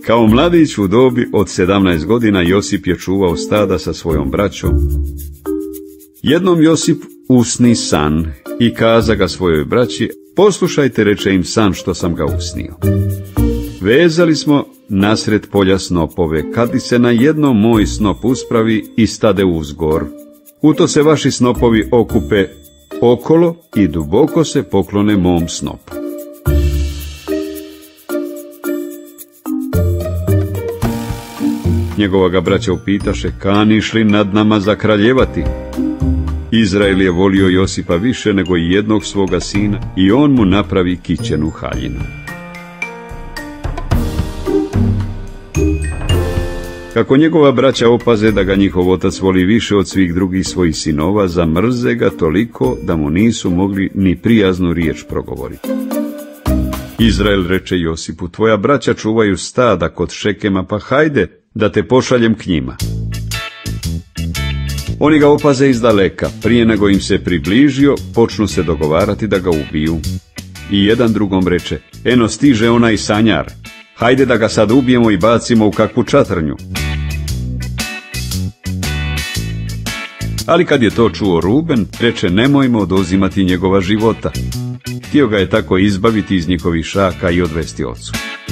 Kao mladić u dobi od 17 godina Josip je čuvao stada sa svojom braćom. Jednom Josip usni san i kaza ga svojoj braći: poslušajte, reče im san što sam ga usnio. Vezali smo nasred polja snopove, kad li se na jednom moj snop uspravi i stade uzgor. U to se vaši snopovi okupe okolo i duboko se poklone mom snopu. Njegova ga braća upitaše: kaniš li nad nama zakraljevati? Izrael je volio Josipa više nego i jednog svoga sina i on mu napravi kićenu haljinu. Kako njegova braća opaze da ga njihov otac voli više od svih drugih svojih sinova, zamrze ga toliko da mu nisu mogli ni prijaznu riječ progovoriti. Izrael reče Josipu: tvoja braća čuvaju stada kod Šekema, pa hajde da te pošaljem k njima. Oni ga opaze izdaleka, prije nego im se približio, počnu se dogovarati da ga ubiju. I jedan drugom reče: eno stiže onaj sanjar, hajde da ga sad ubijemo i bacimo u kakvu čatrnju. Ali kad je to čuo Ruben, reče: nemojmo oduzimati njegova života. Htio ga je tako izbaviti iz njihovih šaka i odvesti ocu.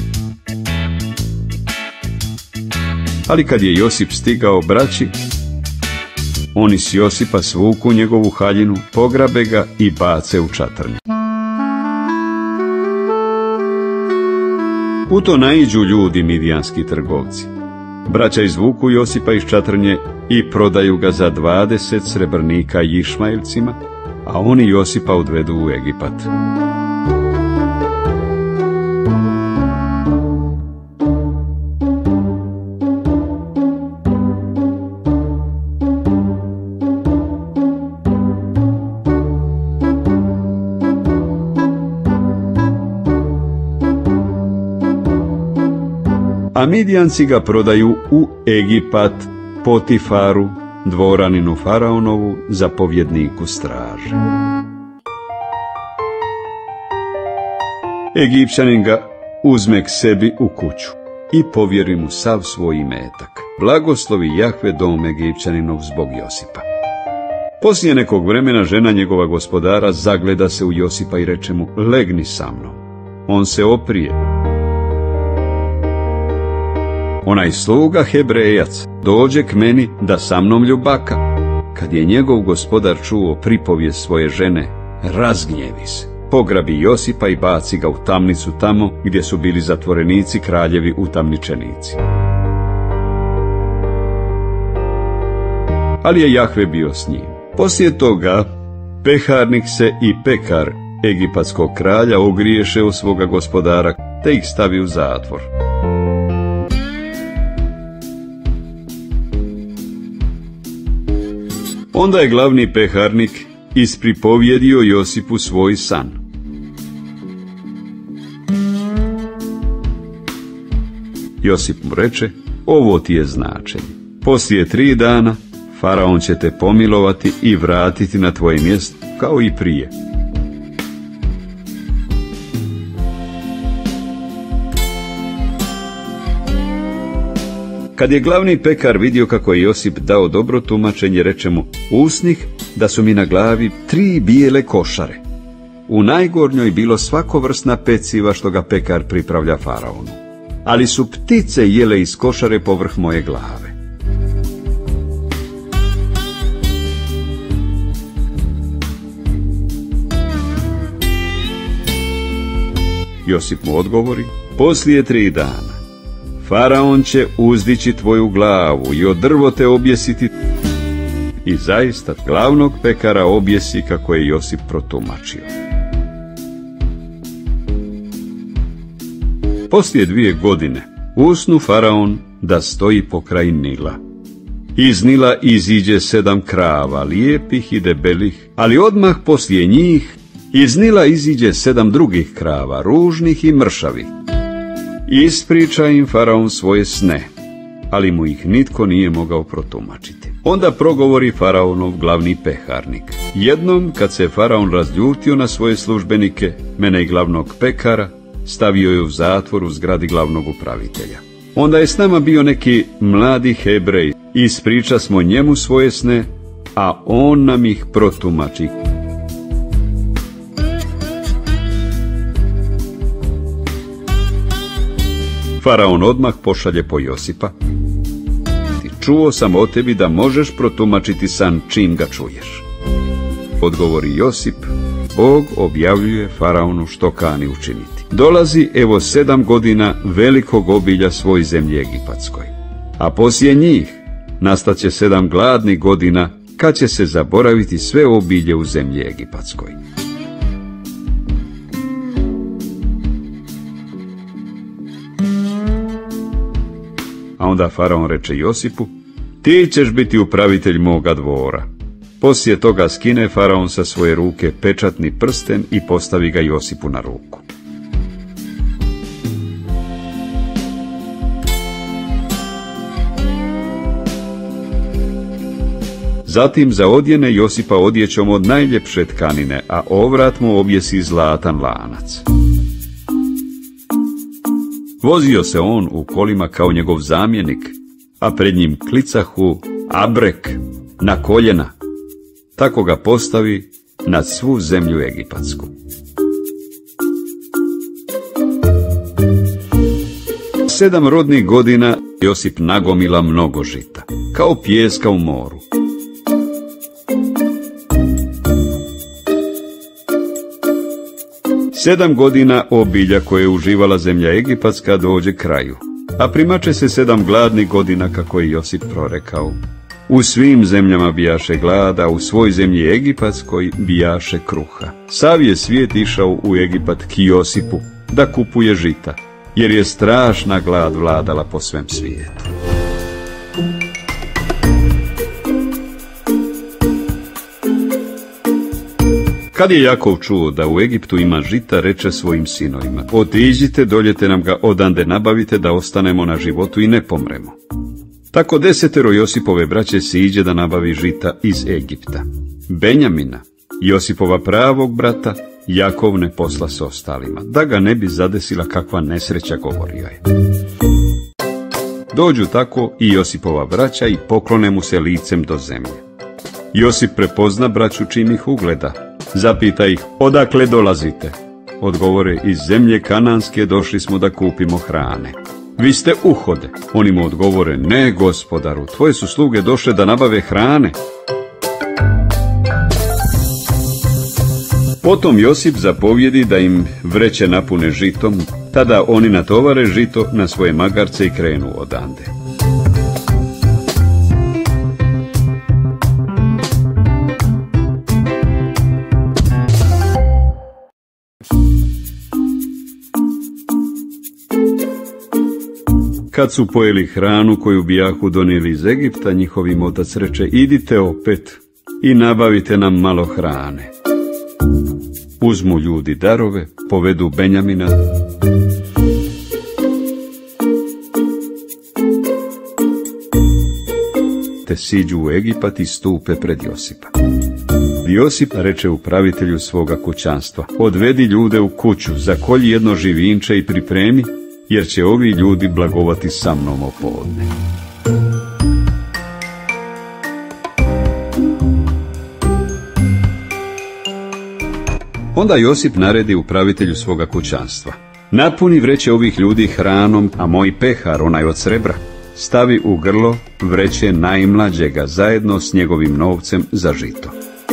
Ali kad je Josip stigao braći, oni s Josipa svuku njegovu haljinu, pograbe ga i bace u čatrnju. U to naiđu ljudi midijanski trgovci. Braća izvuku Josipa iz čatrnje i prodaju ga za 20 srebrnika Išmaelcima, a oni Josipa odvedu u Egipat. A Midijanci ga prodaju u Egipat Potifaru, dvoraninu faraonovu, zapovjedniku straže. Egipćanin ga uzme k sebi u kuću i povjeri mu sav svoj imetak. Blagoslovi Jahve dom Egipćaninov zbog Josipa. Poslije nekog vremena žena njegova gospodara zagleda se u Josipa i reče mu: legni sa mnom. On se oprije. Onaj sluga Hebrejac dođe k meni da sa mnom ljubaka. Kad je njegov gospodar čuo pripovijest svoje žene, razgnjevi se, pograbi Josipa i baci ga u tamnicu tamo gdje su bili zatvorenici, kraljevi utamničenici. Ali je Jahve bio s njim. Poslije toga peharnik se i pekar egipatskog kralja ogriješe o svoga gospodara, te ih stavi u zatvor. Onda je glavni peharnik ispripovjedio Josipu svoj san. Josip mu reče: ovo ti je značenje. Poslije 3 dana faraon će te pomilovati i vratiti na tvoje mjesto kao i prije. Kad je glavni pekar vidio kako je Josip dao dobro tumačenje, reče mu: usnih da su mi na glavi 3 bijele košare. U najgornjoj bilo svakovrsna peciva što ga pekar pripravlja faraonu, ali su ptice jele iz košare povrh moje glave. Josip mu odgovori: poslije 3 dana faraon će uzdići tvoju glavu i od drvo te objesiti. I zaista glavnog pekara objesi kako je Josip protumačio. Poslije 2 godine usnu faraon da stoji pokraj Nila. Iz Nila iziđe 7 krava, lijepih i debelih, ali odmah poslije njih iz Nila iziđe 7 drugih krava, ružnih i mršavih. Ispriča im faraon svoje sne, ali mu ih nitko nije mogao protumačiti. Onda progovori faraonov glavni peharnik: jednom kad se faraon razljutio na svoje službenike, mene i glavnog pekara, stavio je u zatvor u zgradi glavnog upravitelja. Onda je s nama bio neki mladi Hebrej, ispriča smo njemu svoje sne, a on nam ih protumači. Faraon odmah pošalje po Josipa. Čuo sam o tebi da možeš protumačiti san čim ga čuješ. Odgovori Josip, Bog objavljuje Faraonu što kani učiniti. Dolazi evo 7 godina velikog obilja svoj zemlji Egipatskoj. A poslije njih nastaće 7 gladnih godina kad će se zaboraviti sve obilje u zemlji Egipatskoj. A onda Faraon reče Josipu, ti ćeš biti upravitelj moga dvora. Poslije toga skine Faraon sa svoje ruke pečatni prsten i postavi ga Josipu na ruku. Zatim zaodjene Josipa odjećom od najljepše tkanine, a ovrat mu objesi zlatan lanac. Vozio se on u kolima kao njegov zamjenik, a pred njim klicahu abrek na koljena. Tako ga postavi nad svu zemlju Egipatsku. 7 rodnih godina Josip nagomila mnogo žita, kao pijeska u moru. Sedam godina obilja koje je uživala zemlja Egipatska dođe kraju, a primače se 7 gladnih godina kako je Josip prorekao. U svim zemljama bijaše glada, u svoj zemlji Egipatskoj bijaše kruha. Sav je svijet išao u Egipat k Josipu da kupuje žita, jer je strašna glad vladala po svem svijetu. Kad je Jakov čuo da u Egiptu ima žita, reče svojim sinovima, otiđite, doljete nam ga odande nabavite da ostanemo na životu i ne pomremo. Tako 10 Josipove braće siđe da nabavi žita iz Egipta. Benjamina, Josipova pravog brata, Jakov ne posla s ostalima, da ga ne bi zadesila kakva nesreća, govorio je. Dođu tako i Josipova braća i poklone mu se licem do zemlje. Josip prepozna braću čim ih ugleda. Zapita ih, odakle dolazite? Odgovore, iz zemlje Kananske došli smo da kupimo hrane. Vi ste uhode. Oni mu odgovore, ne gospodaru, tvoje su sluge došle da nabave hrane. Potom Josip zapovjedi da im vreće napune žitom, tada oni natovare žito na svoje magarce i krenu odande. Kad su pojeli hranu koju bijahu donijeli iz Egipta, njihovim otac reče, idite opet i nabavite nam malo hrane. Uzmu ljudi darove, povedu Benjamina, te siđu u Egipat i stupe pred Josipa. Josip reče upravitelju svoga kućanstva, odvedi ljude u kuću, zakolji jedno živinče i pripremi, jer će ovi ljudi blagovati sa mnom opodne. Onda Josip naredi upravitelju svoga kućanstva, napuni vreće ovih ljudi hranom, a moj pehar, onaj od srebra, stavi u grlo vreće najmlađega zajedno s njegovim novcem za žito.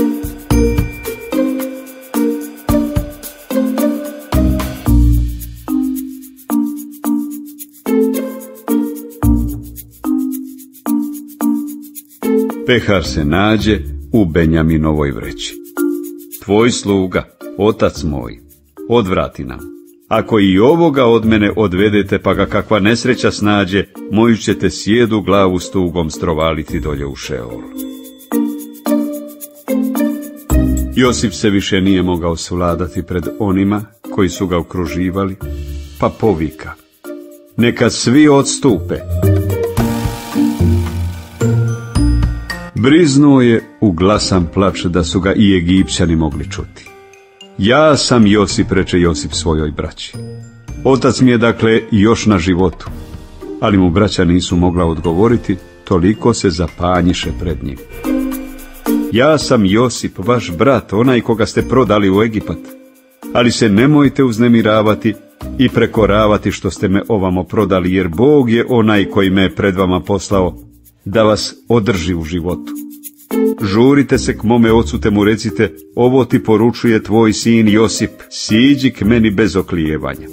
Pehar se nađe u Benjaminovoj vreći. Tvoj sluga, otac moj, odvrati nam. Ako i ovoga od mene odvedete, pa ga kakva nesreća snađe, moju ćete sjedu glavu s tugom strovaliti dolje u Šeol. Josip se više nije mogao svladati pred onima koji su ga okruživali, pa povika, neka svi odstupe. Briznuo je u glasan plač da su ga i Egipćani mogli čuti. Ja sam Josip, reče Josip svojoj braći. Otac mi je dakle još na životu. ali mu braća nisu mogla odgovoriti, toliko se zapanjiše pred njim. Ja sam Josip, vaš brat, onaj koga ste prodali u Egipat, ali se nemojte uznemiravati i prekoravati što ste me ovamo prodali, jer Bog je onaj koji me je pred vama poslao, da vas održi u životu. Žurite se k mome ocu te mu recite, ovo ti poručuje tvoj sin Josip, siđi k meni bez oklijevanja.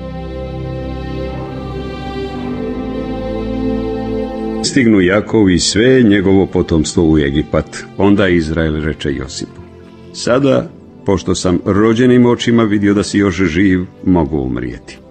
Stignu Jakov i sve njegovo potomstvo u Egipat. Onda Izrael reče Josipu, sada, pošto sam rođenim očima vidio da si još živ, mogu umrijeti.